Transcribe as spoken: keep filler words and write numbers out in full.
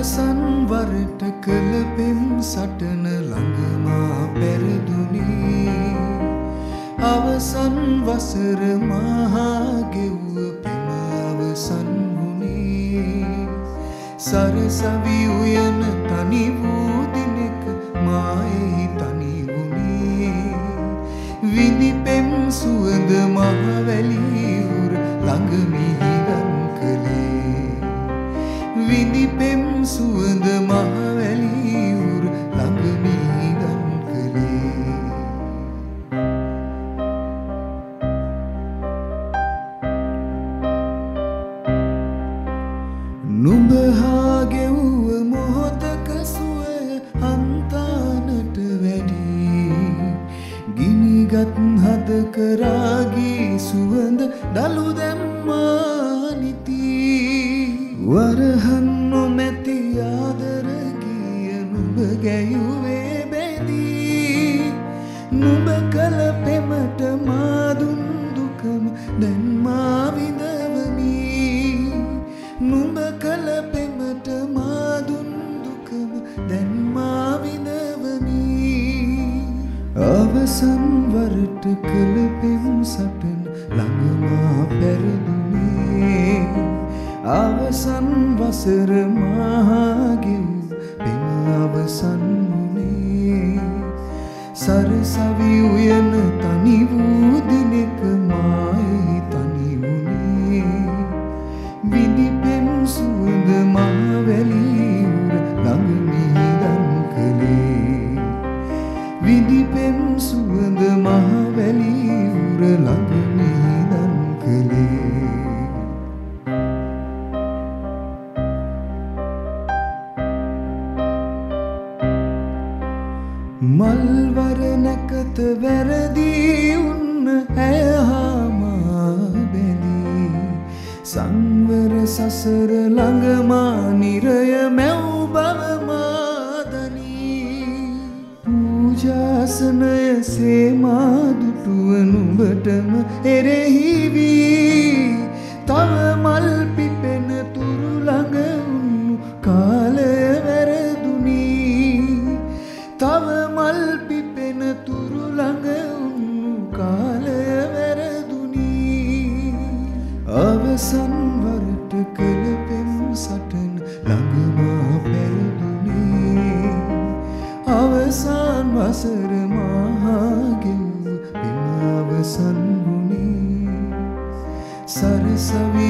අවසන් වරට කළ පෙම් සටන ළඟමා පෙරදුනේ අවසන් වසර මහා ගෙව්ව පෙම අවසන් වුනේ සරසවි උයන තනි වූ දිනක මායෙහි තනි වුනේ විඳි පෙම් සුවඳ මහවැලි උර ළඟ මිහිදන් කළේ විඳි පෙම් සුවඳ මහවැලි උර ළඟ මිහිදන් කළේ නුඹ හා ගෙව්ව මොහොතක සුවය හන්තානට වැඩි ගිනිගත් හදක රාගී සුවඳ දලු දැම්මා නිති වරහන් නොමැති ආදර ගිය නුඹ ගැයුවේ බැදී නුඹ කළ පෙමට මා දුන් දුකම දැන් මා විඳවමි නුඹ කළ පෙමට මා දුන් දුකම දැන් මා විඳවමි අවසන් වරට කළ පෙම් සටන ළඟමා පෙරදුනේ අවසන් වසර මහා ගෙව් පෙම අවසන් වුනේ සරසවි උයන තනි වූ දිනක මායෙහි තනි වුනේ විඳි පෙම් සුවඳ මහවැලි උර ළඟ මිහිදන් කළේ විඳි පෙම් සුවඳ මහවැලි උර ළඟ මිහිදන් කළේ මල්වර නැකත වැරදී උන්න ඇයහාමා බැඳී සංවර සසර ළඟමා නිරය මැව් බවමාදනී පූජාසනය සේමා දුටුව නුඹටම එරෙහි වී තව මල් පිපෙන තුරු ළඟ උන්නු කාලය වැරදුනී තව මල් පිපෙන තුරු ළඟ උන්නු කාලය වැරදුනී අවසන් වරට කළ පෙම් සටන ළඟමා පෙරදුනේ අවසන් වසර මහා ගෙව් පෙම අවසන් වුනේ සරසවි